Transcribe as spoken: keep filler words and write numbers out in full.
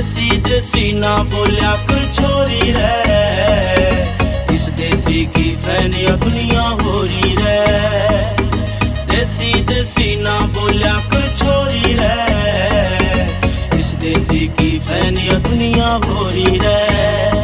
देसी देसी ना बोलिया कर छोरी रे, इस देसी की फैनी अपनियां हो रही रे। देसी देसी ना बोलिया कर छोरी रे, इस देसी की फैनी अपनियां हो रही रे।